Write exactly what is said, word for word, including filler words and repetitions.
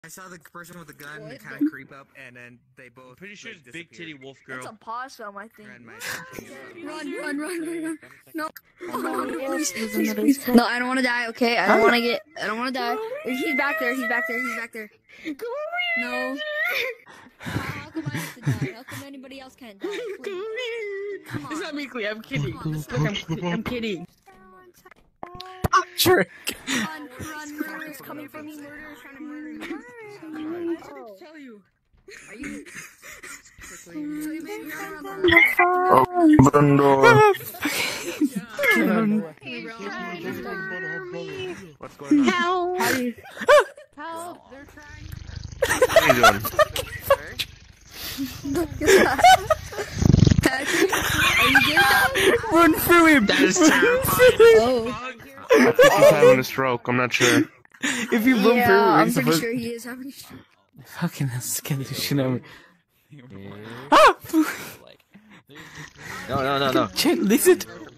I saw the person with the gun What? kind of creep up, and then they both. I'm pretty sure like, it's Big Titty Wolf Girl. It's a pause film, I think. And my Run, run, run, run, run. No. Oh, no, Please, please, please. No, I don't want to die, okay? I don't want to get, I don't want to die. He's back there, he's back there, he's back there. No. How come I have to die? How come anybody else can't die? Please. Come on. It's not me, Clea. I'm kidding. Come on, Look, I'm, I'm kidding. I'm sure. Run, run, murder is coming for me. Murder is trying to murder me. I was about to tell you. Are you? So you made me run around Open door. What's going on? Help! How do you? Help! They're trying. What are you doing? Patrick, are you good? Run through him. That is Run terrifying. through him. Oh. I think he's having a stroke. I'm not sure. If you run Yeah, through him, I'm it's pretty supposed- sure he is having a stroke. Fucking scared the shit out of me. Ah! No, no, no, no. Chen, listen.